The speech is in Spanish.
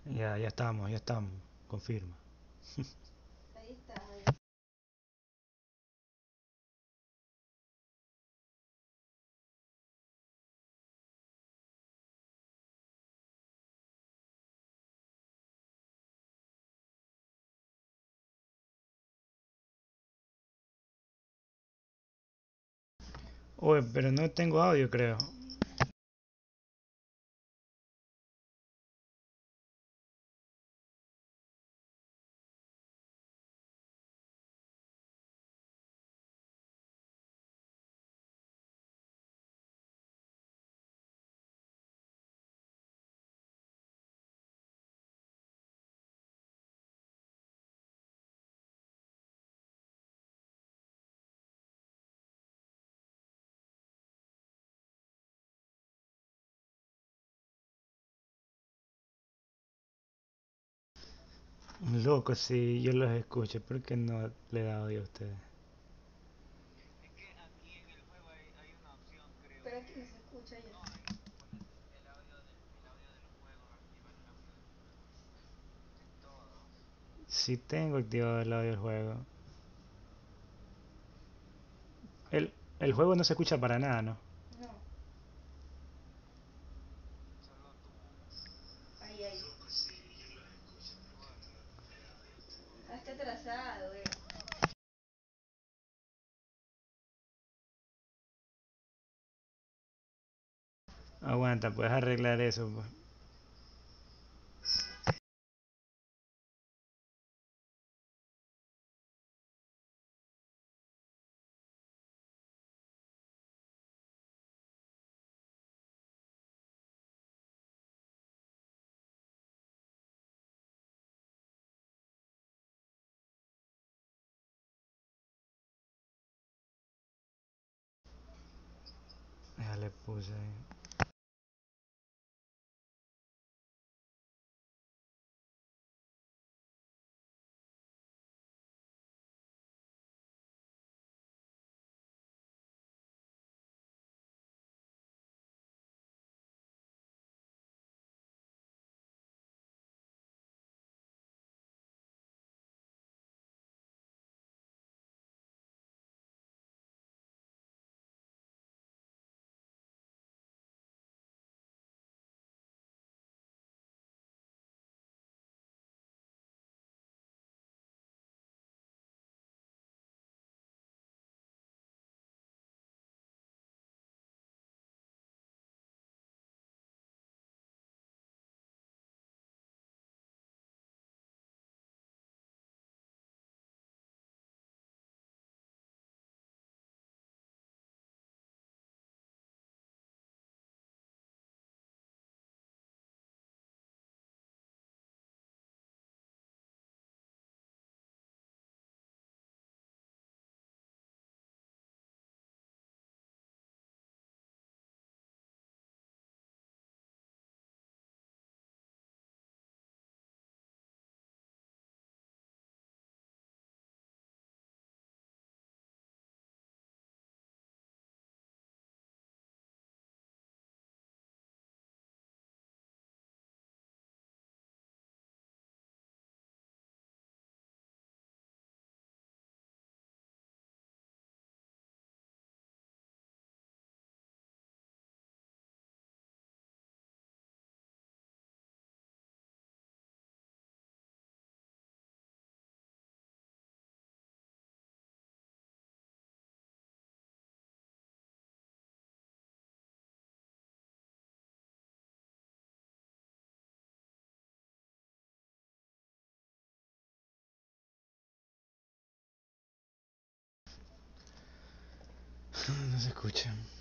Ya estamos, ya estamos. Confirma. Ahí está, ahí. Oye, pero no tengo audio, creo. Loco, sí, yo los escucho. ¿Por qué no le da audio a ustedes? Pero aquí no se escucha ya. Sí tengo activado el audio del juego. El, el juego no se escucha para nada, ¿no? No, ahí, ahí. Ah, está atrasado, Aguanta, puedes arreglar eso, pues. Ya le puse ahí. No se escucha.